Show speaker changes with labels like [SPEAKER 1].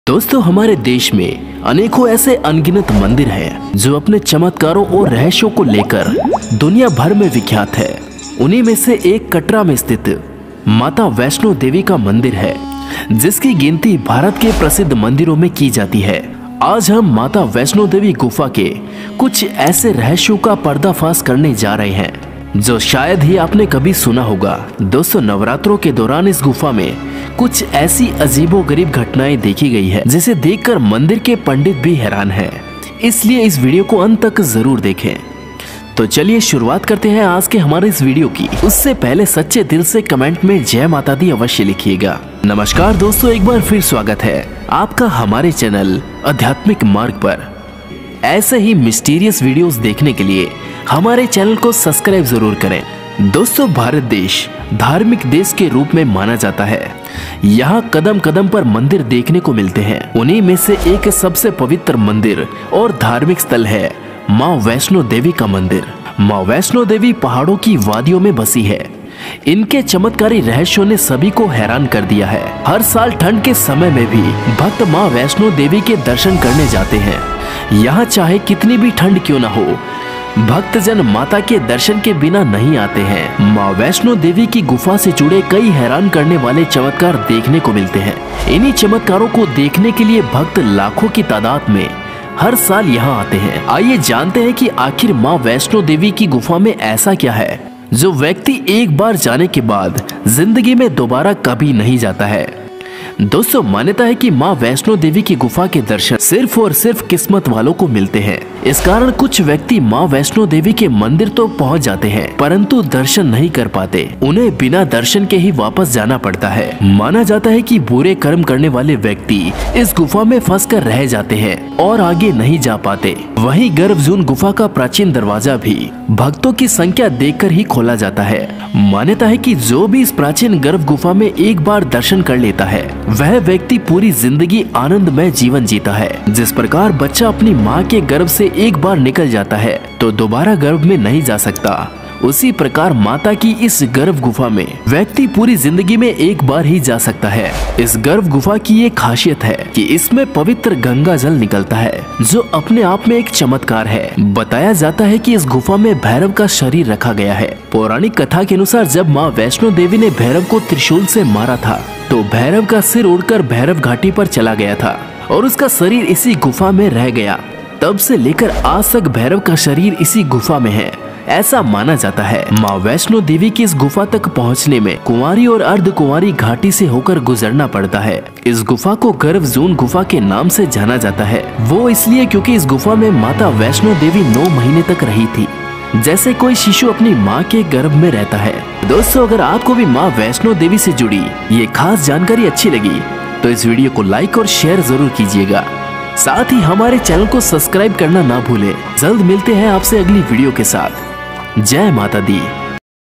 [SPEAKER 1] दोस्तों, हमारे देश में अनेकों ऐसे अनगिनत मंदिर हैं जो अपने चमत्कारों और रहस्यों को लेकर दुनिया भर में विख्यात है। उन्हीं में से एक कटरा में स्थित माता वैष्णो देवी का मंदिर है, जिसकी गिनती भारत के प्रसिद्ध मंदिरों में की जाती है। आज हम माता वैष्णो देवी गुफा के कुछ ऐसे रहस्यों का पर्दाफाश करने जा रहे हैं जो शायद ही आपने कभी सुना होगा। दोस्तों, नवरात्रों के दौरान इस गुफा में कुछ ऐसी अजीबोगरीब घटनाएं देखी गई है जिसे देखकर मंदिर के पंडित भी हैरान हैं। इसलिए इस वीडियो को अंत तक जरूर देखें। तो चलिए शुरुआत करते हैं आज के हमारे इस वीडियो की। उससे पहले सच्चे दिल से कमेंट में जय माता दी अवश्य लिखिएगा। नमस्कार दोस्तों, एक बार फिर स्वागत है आपका हमारे चैनल आध्यात्मिक मार्ग पर। ऐसे ही मिस्टीरियस वीडियोस देखने के लिए हमारे चैनल को सब्सक्राइब जरूर करें। दोस्तों, भारत देश धार्मिक देश के रूप में माना जाता है। यहाँ कदम कदम पर मंदिर देखने को मिलते हैं। उन्हीं में से एक सबसे पवित्र मंदिर और धार्मिक स्थल है माँ वैष्णो देवी का मंदिर। माँ वैष्णो देवी पहाड़ों की वादियों में बसी है। इनके चमत्कारी रहस्यों ने सभी को हैरान कर दिया है। हर साल ठंड के समय में भी भक्त माँ वैष्णो देवी के दर्शन करने जाते हैं। यहाँ चाहे कितनी भी ठंड क्यों न हो, भक्तजन माता के दर्शन के बिना नहीं आते हैं। माँ वैष्णो देवी की गुफा से जुड़े कई हैरान करने वाले चमत्कार देखने को मिलते हैं। इन्हीं चमत्कारों को देखने के लिए भक्त लाखों की तादाद में हर साल यहाँ आते हैं। आइए जानते हैं कि आखिर माँ वैष्णो देवी की गुफा में ऐसा क्या है जो व्यक्ति एक बार जाने के बाद जिंदगी में दोबारा कभी नहीं जाता है। दोस्तों, मान्यता है कि माँ वैष्णो देवी की गुफा के दर्शन सिर्फ और सिर्फ किस्मत वालों को मिलते हैं। इस कारण कुछ व्यक्ति माँ वैष्णो देवी के मंदिर तो पहुँच जाते हैं, परंतु दर्शन नहीं कर पाते। उन्हें बिना दर्शन के ही वापस जाना पड़ता है। माना जाता है कि बुरे कर्म करने वाले व्यक्ति इस गुफा में फंसकर रह जाते हैं और आगे नहीं जा पाते। वहीं गर्भजून गुफा का प्राचीन दरवाजा भी भक्तों की संख्या देखकर ही खोला जाता है। मान्यता है कि जो भी इस प्राचीन गर्भ गुफा में एक बार दर्शन कर लेता है, वह व्यक्ति पूरी जिंदगी आनंदमय जीवन जीता है। जिस प्रकार बच्चा अपनी माँ के गर्भ से एक बार निकल जाता है तो दोबारा गर्भ में नहीं जा सकता, उसी प्रकार माता की इस गर्भ गुफा में व्यक्ति पूरी जिंदगी में एक बार ही जा सकता है। इस गर्भ गुफा की ये खासियत है कि इसमें पवित्र गंगा जल निकलता है, जो अपने आप में एक चमत्कार है। बताया जाता है कि इस गुफा में भैरव का शरीर रखा गया है। पौराणिक कथा के अनुसार जब माँ वैष्णो देवी ने भैरव को त्रिशूल से मारा था तो भैरव का सिर उड़कर भैरव घाटी पर चला गया था और उसका शरीर इसी गुफा में रह गया। तब से लेकर आज तक भैरव का शरीर इसी गुफा में है, ऐसा माना जाता है। माँ वैष्णो देवी की इस गुफा तक पहुँचने में कुंवारी और अर्धकुंवारी घाटी से होकर गुजरना पड़ता है। इस गुफा को गर्भजून गुफा के नाम से जाना जाता है। वो इसलिए क्योंकि इस गुफा में माता वैष्णो देवी 9 महीने तक रही थी, जैसे कोई शिशु अपनी माँ के गर्भ में रहता है। दोस्तों, अगर आपको भी माँ वैष्णो देवी से जुड़ी ये खास जानकारी अच्छी लगी तो इस वीडियो को लाइक और शेयर जरूर कीजिएगा। साथ ही हमारे चैनल को सब्सक्राइब करना ना भूलें। जल्द मिलते हैं आपसे अगली वीडियो के साथ। जय माता दी।